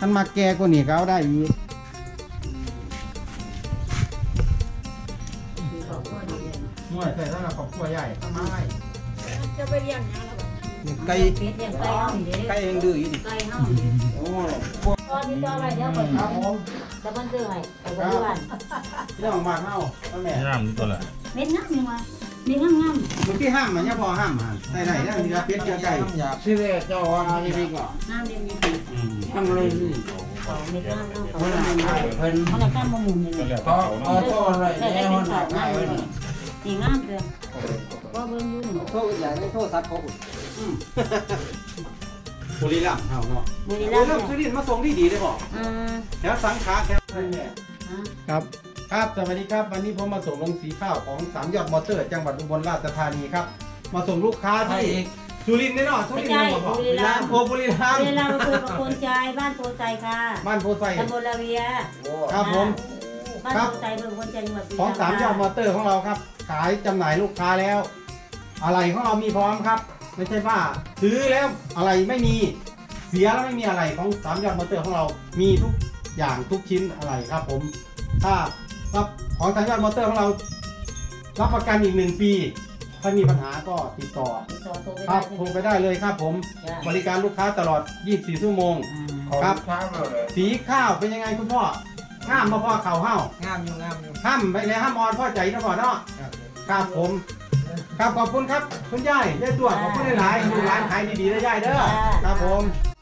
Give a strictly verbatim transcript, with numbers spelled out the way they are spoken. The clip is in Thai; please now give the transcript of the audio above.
ท่านมาแก่กว่านี้ก็เอาได้อีกมวยใส่สำหรับครอบครัวใหญ่ทำไมจะไปเลี้ยงนะไก่ไก่เองดื้ออยู่ดิไก่เนาะโอ้ตอนนี้จะอะไรเดี๋ยวก่อนครับผมจะมันดื้อไงไปบ้านเรื่องมากเนาะแม่ห้ามตัวละเม็ดน้ำยังไงเม็ดน้ำงามเมื่อกี้ห้ามมันเนี่ยพอห้ามหันไหนๆนั่นมีกระเป็ดไก่ชื่อเจ้าว่านี่ดีกว่าน้ำเดียวนี้ทำเลยนี่เม็ดน้ำน้ำเขาเพิ่นเขาเลยก้ามมะม่วงนี่เขาเอาโซ่อะไรเนี่ยเขาหนักง่ายเลยนี่งามเลยว่าเบิ่งอยู่นี่โซ่ใหญ่ไม่โซ่ซัดเขาอุ่นบุรีรัมย์เอาเนาะบุรีรัมย์สุรินทร์มาส่งที่ดีได้บอกแถวสังขารแถวเนี่ยครับครับสวัสดีครับวันนี้ผมมาส่งลงสีข้าวของสามยอดมอเตอร์จังหวัดอุบลราชธานีครับมาส่งลูกค้าที่สุรินทร์แน่นอนสุรินทร์มาบอกบุรีรัมย์โอ้บุรีรัมย์บุรีรัมย์คือโพใจบ้านโพใจค่ะบ้านโพใจตำบลลาเวียครับผมบ้านโพใจเมืองโพใจจังหวัดของสามยอดมอเตอร์ของเราครับขายจำหน่ายลูกค้าแล้วอะไรของเรามีพร้อมครับไม่ใช่ว่าซื้อแล้วอะไรไม่มีเสียแล้วไม่มีอะไรของสามยอดมอเตอร์ของเรามีทุกอย่างทุกชิ้นอะไรครับผมถ้ารับของสามยอดมอเตอร์ของเรารับประกันอีกหนึ่งปีถ้ามีปัญหาก็ติดต่อครับโทรไปได้เลยครับผมบริการลูกค้าตลอดยี่สิบสี่ชั่วโมงครับสีข้าวเป็นยังไงคุณพ่อห้ามมาพ่อเข่าห้าวงามอยู่งามอยู่ห้ามไปเลยห้ามออนพ่อใจนะพ่อเนาะครับผมครับขอบคุณครับคุณยายยายตัวขอบคุณหลายๆดูร้านขายดีๆได้ยายเด้อครับผม